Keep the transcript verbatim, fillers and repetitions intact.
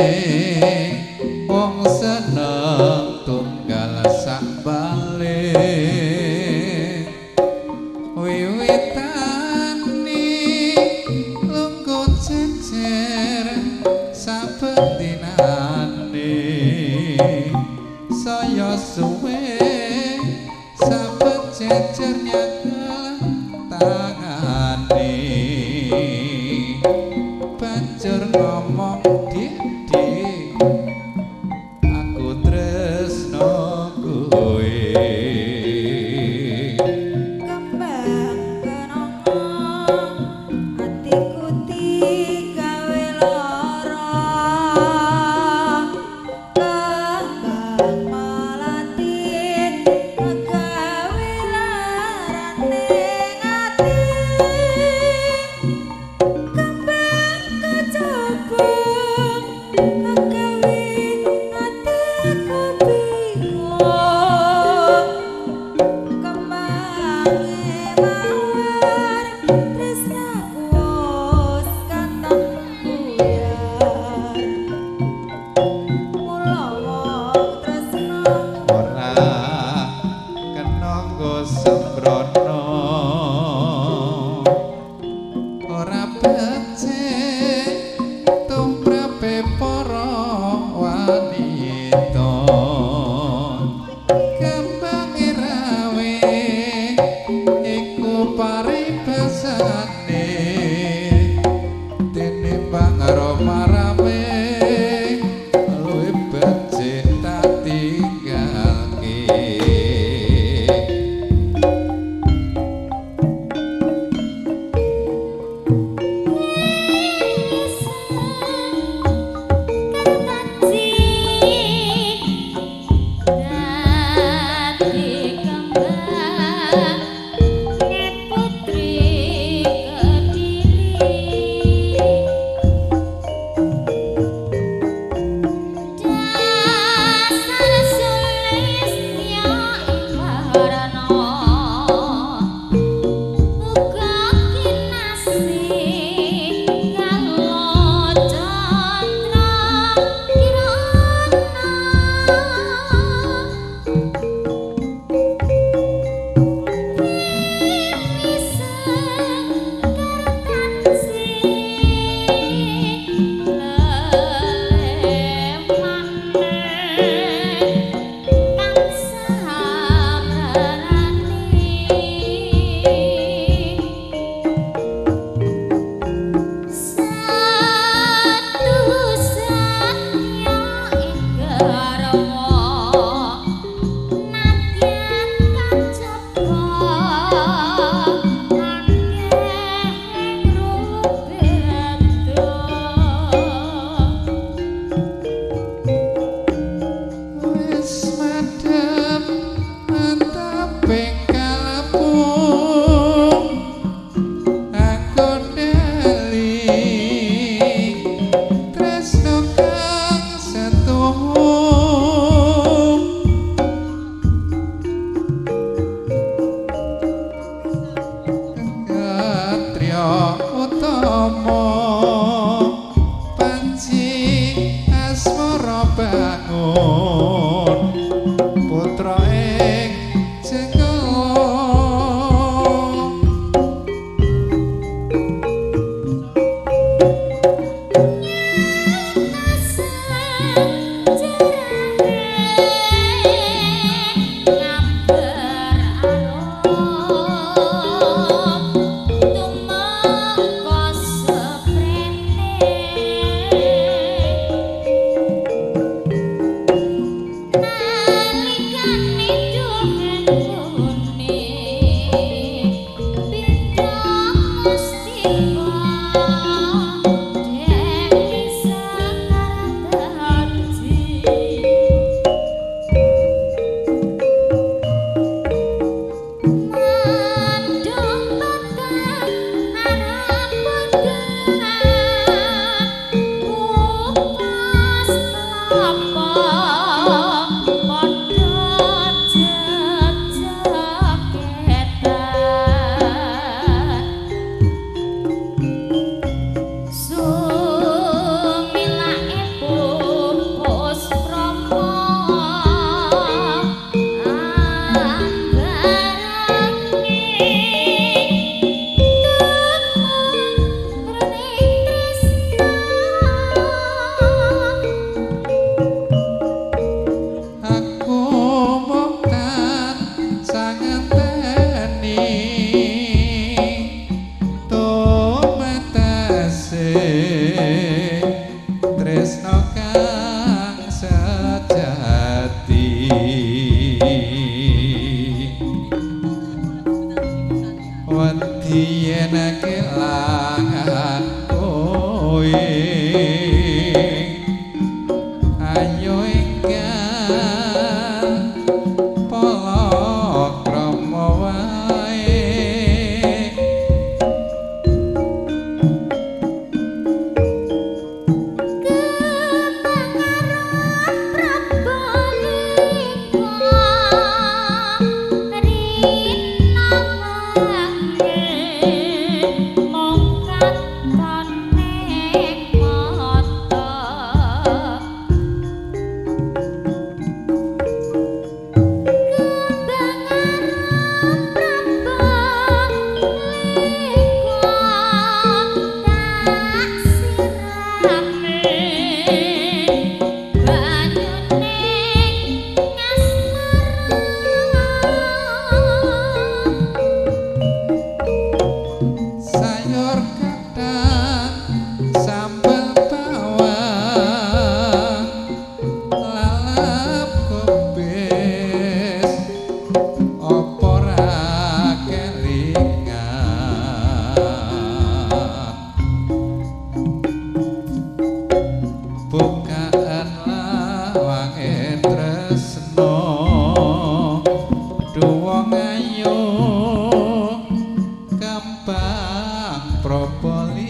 wong seneng tunggal sak balik wiwitane lungguh jejer saben dinane saya suwe saben jejer nyakel tangane banjur ngomong dik dik aku tresno kowe kembang kenapa hatiku digawe lara kembang melatin gawe laran ning ati kembang kejaba gawe atiku bingung kemange mawar tresnaku wis kantong buyar mula wong tresno ora kena nggo sembrono ora becik tumrape para wanita kembang rawe iku paribasane dene pangaroma rame luwih becik tak tinggalke wis madhep antaping kalbu aku ndali tresno kang setuhu Gatria utama panci asmara bangun putra ing jenggola ayo enggal palakrama wae sayur kadang sambal bawang lalap kubis opo ra kelingan bukaan lawange tresno duwong ayu gampang propolis